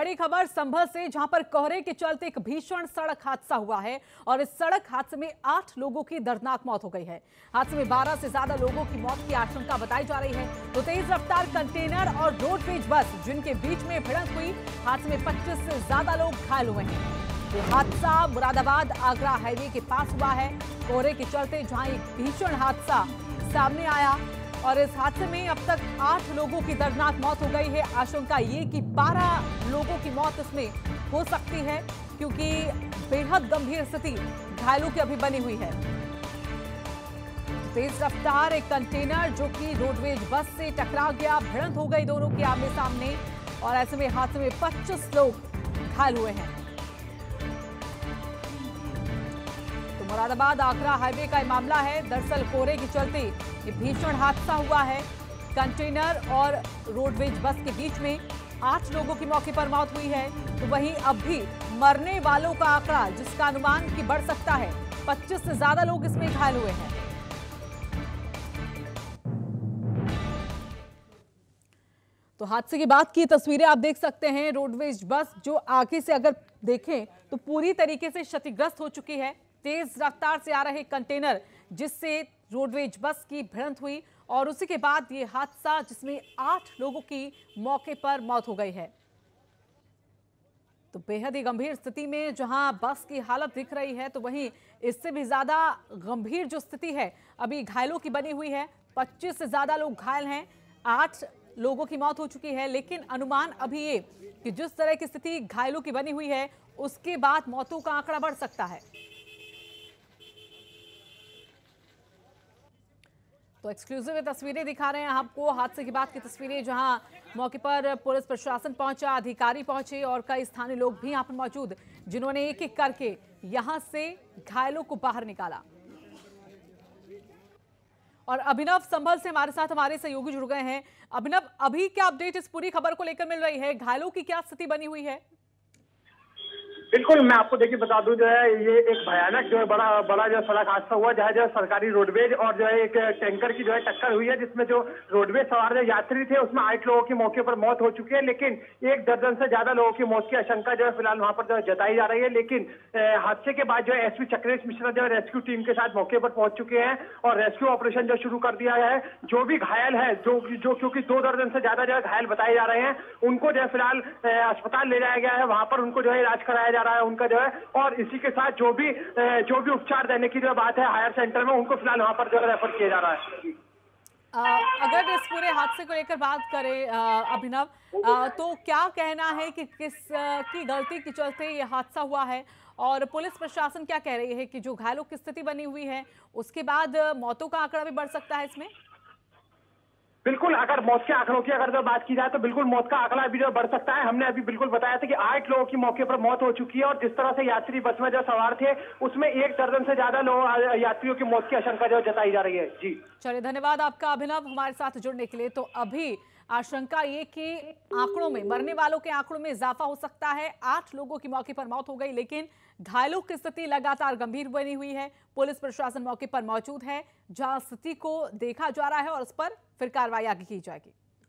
बड़ी खबर संभल से, जहां पर कोहरे के चलते एक भीषण सड़क हादसा हुआ है और इस सड़क हादसे में 8 लोगों की दर्दनाक मौत हो गई है। हादसे में 12 से ज्यादा लोगों की मौत की आशंका बताई जा रही है। तो तेज रफ्तार कंटेनर और रोडवेज बस जिनके बीच में भिड़ंत हुई, हादसे में 25 से ज्यादा लोग घायल हुए हैं। ये हादसा मुरादाबाद आगरा हाईवे के पास हुआ है। कोहरे के चलते जहां एक भीषण हादसा सामने आया और इस हादसे में अब तक 8 लोगों की दर्दनाक मौत हो गई है। आशंका ये कि 12 लोगों की मौत इसमें हो सकती है, क्योंकि बेहद गंभीर स्थिति घायलों की अभी बनी हुई है। तेज रफ्तार एक कंटेनर जो कि रोडवेज बस से टकरा गया, भिड़ंत हो गई दोनों के आमने सामने और ऐसे में हादसे में 25 लोग घायल हुए हैं। तो मुरादाबाद आगरा हाईवे का मामला है। दरअसल कोहरे के चलते ये भीषण हादसा हुआ है। कंटेनर और रोडवेज बस के बीच में 8 लोगों की मौके पर मौत हुई है। तो वहीं अब भी मरने वालों का आंकड़ा, जिसका अनुमान कि बढ़ सकता है, 25 से ज्यादा लोग इसमें घायल हुए हैं। तो हादसे के बाद की तस्वीरें आप देख सकते हैं। रोडवेज बस जो आगे से अगर देखें तो पूरी तरीके से क्षतिग्रस्त हो चुकी है। तेज रफ्तार से आ रहे कंटेनर जिससे रोडवेज बस की भिड़ंत हुई और उसी के बाद ये हादसा जिसमें 8 लोगों की मौके पर मौत हो गई है। तो बेहद ही गंभीर स्थिति में जहां बस की हालत दिख रही है, तो वहीं इससे भी ज्यादा गंभीर जो स्थिति है अभी घायलों की बनी हुई है। 25 से ज्यादा लोग घायल हैं, 8 लोगों की मौत हो चुकी है। लेकिन अनुमान अभी ये कि जिस तरह की स्थिति घायलों की बनी हुई है, उसके बाद मौतों का आंकड़ा बढ़ सकता है। तो एक्सक्लूसिव तस्वीरें दिखा रहे हैं आपको, हादसे के बाद की तस्वीरें, जहां मौके पर पुलिस प्रशासन पहुंचा, अधिकारी पहुंचे और कई स्थानीय लोग भी यहां पर मौजूद, जिन्होंने एक एक करके यहां से घायलों को बाहर निकाला। और अभिनव संभल से हमारे साथ हमारे सहयोगी जुड़ गए हैं। अभिनव, अभी क्या अपडेट इस पूरी खबर को लेकर मिल रही है? घायलों की क्या स्थिति बनी हुई है? बिल्कुल, मैं आपको देखिए बता दूं, जो है ये एक भयानक जो है बड़ा जो सड़क हादसा हुआ, जहाँ जो है सरकारी रोडवेज और जो है एक टैंकर की जो है टक्कर हुई है, जिसमें जो रोडवेज सवार जो यात्री थे उसमें 8 लोगों की मौके पर मौत हो चुकी है। लेकिन 1 दर्जन से ज्यादा लोगों की मौत की आशंका जो है फिलहाल वहां पर जो है जताई जा रही है। लेकिन हादसे के बाद जो है एसपी चक्रेश मिश्रा जो है रेस्क्यू टीम के साथ मौके पर पहुंच चुके हैं और रेस्क्यू ऑपरेशन जो शुरू कर दिया है। जो भी घायल है, जो क्योंकि 2 दर्जन से ज्यादा जो है घायल बताए जा रहे हैं, उनको जो है फिलहाल अस्पताल ले जाया गया है। वहां पर उनको जो है इलाज कराया जा रहा है उनका जो है, और इसी के साथ जो भी उपचार देने की जो बात है हायर सेंटर में, उनको फिलहाल वहां पर जो है रेफर किया जा रहा है। अगर इस पूरे हादसे को लेकर बात करें अभिनव, तो क्या कहना है कि किस की गलती के चलते ये हादसा हुआ है और पुलिस प्रशासन क्या कह रही है कि जो घायलों की स्थिति बनी हुई है उसके बाद मौतों का आंकड़ा भी बढ़ सकता है इसमें? बिल्कुल, अगर मौत के आंकड़ों की अगर जो बात की जाए तो बिल्कुल मौत का आंकड़ा अभी जो बढ़ सकता है। हमने अभी बिल्कुल बताया था कि 8 लोगों की मौके पर मौत हो चुकी है और जिस तरह से यात्री बस में जो सवार थे उसमें 1 दर्जन से ज्यादा लोग यात्रियों की मौत की आशंका जो जताई जा रही है। जी चलिए, धन्यवाद आपका अभिनव हमारे साथ जुड़ने के लिए। तो अभी आशंका ये कि आंकड़ों में, मरने वालों के आंकड़ों में इजाफा हो सकता है। 8 लोगों की मौके पर मौत हो गई, लेकिन घायलों की स्थिति लगातार गंभीर बनी हुई है। पुलिस प्रशासन मौके पर मौजूद है, जहां स्थिति को देखा जा रहा है और उस पर फिर कार्रवाई आगे की जाएगी।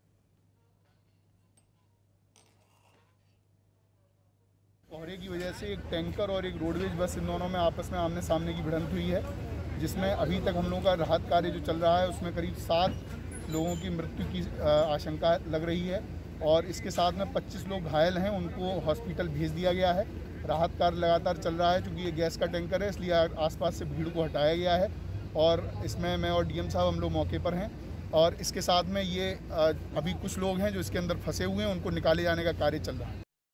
कोहरे की वजह से एक टैंकर और एक रोडवेज बस, इन दोनों में आपस में आमने सामने की भिड़ंत हुई है, जिसमें अभी तक हम लोगों का राहत कार्य जो चल रहा है उसमें करीब 7 लोगों की मृत्यु की आशंका लग रही है और इसके साथ में 25 लोग घायल हैं, उनको हॉस्पिटल भेज दिया गया है। राहत कार्य लगातार चल रहा है, क्योंकि ये गैस का टैंकर है इसलिए आसपास से भीड़ को हटाया गया है और इसमें मैं और डीएम साहब हम लोग मौके पर हैं। और इसके साथ में ये अभी कुछ लोग हैं जो इसके अंदर फंसे हुए हैं, उनको निकाले जाने का कार्य चल रहा है।